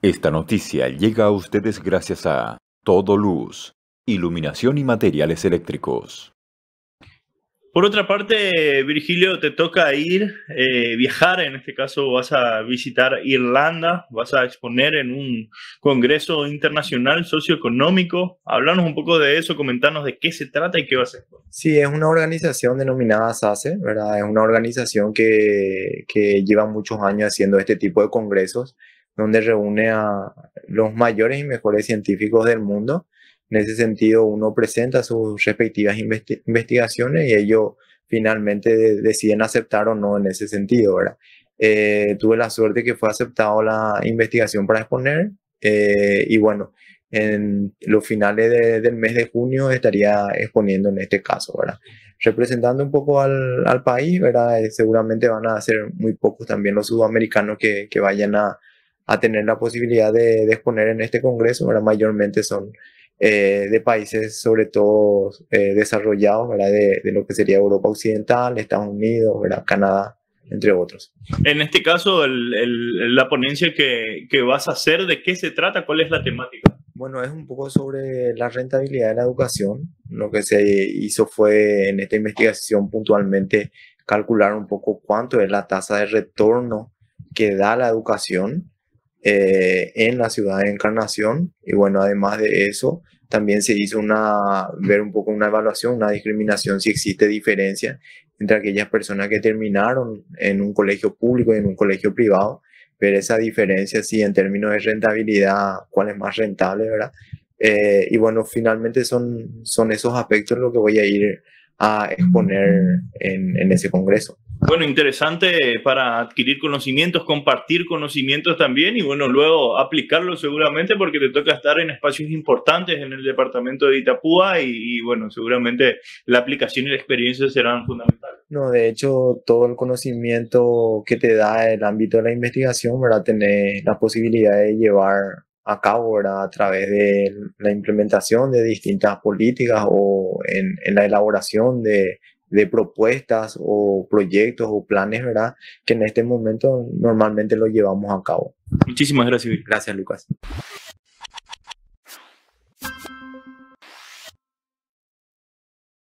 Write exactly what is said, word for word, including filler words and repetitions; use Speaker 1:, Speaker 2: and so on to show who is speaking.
Speaker 1: Esta noticia llega a ustedes gracias a Todo Luz, iluminación y materiales eléctricos.
Speaker 2: Por otra parte, Virgilio, te toca ir, eh, viajar, en este caso vas a visitar Irlanda, vas a exponer en un congreso internacional socioeconómico. Háblanos un poco de eso, comentanos de qué se trata y qué vas a exponer.
Speaker 3: Sí, es una organización denominada SACE, ¿verdad? Es una organización que, que lleva muchos años haciendo este tipo de congresos, donde reúne a los mayores y mejores científicos del mundo. En ese sentido, uno presenta sus respectivas investi- investigaciones y ellos finalmente de- deciden aceptar o no en ese sentido, ¿verdad? Eh, tuve la suerte que fue aceptado la investigación para exponer eh, y bueno, en los finales de- del mes de junio estaría exponiendo en este caso, ¿verdad? Representando un poco al, al país, ¿verdad? Eh, seguramente van a ser muy pocos también los sudamericanos que, que vayan a, a tener la posibilidad de, de exponer en este congreso, ¿verdad? Mayormente son eh, de países sobre todo eh, desarrollados, ¿verdad? De, de lo que sería Europa Occidental, Estados Unidos, ¿verdad? Canadá, entre otros.
Speaker 2: En este caso, el- el- la ponencia que, que vas a hacer, ¿de qué se trata? ¿Cuál es la temática?
Speaker 3: Bueno, es un poco sobre la rentabilidad de la educación. Lo que se hizo fue en esta investigación puntualmente calcular un poco cuánto es la tasa de retorno que da la educación eh, en la ciudad de Encarnación. Y bueno, además de eso, también se hizo una, ver un poco una evaluación, una discriminación, si existe diferencia entre aquellas personas que terminaron en un colegio público y en un colegio privado, ver esa diferencia, si en términos de rentabilidad, cuál es más rentable, ¿verdad? Eh, y bueno, finalmente son, son esos aspectos lo que voy a ir a exponer en, en ese congreso.
Speaker 2: Bueno, interesante para adquirir conocimientos, compartir conocimientos también y bueno, luego aplicarlos seguramente porque te toca estar en espacios importantes en el departamento de Itapúa y, y bueno, seguramente la aplicación y la experiencia serán fundamentales.
Speaker 3: No, de hecho, todo el conocimiento que te da el ámbito de la investigación, ¿verdad? Tener la posibilidad de llevar a cabo, ¿verdad? A través de la implementación de distintas políticas o en, en la elaboración de, de propuestas o proyectos o planes, ¿verdad? Que en este momento normalmente lo llevamos a cabo.
Speaker 2: Muchísimas gracias, Vic.
Speaker 3: Gracias, Lucas.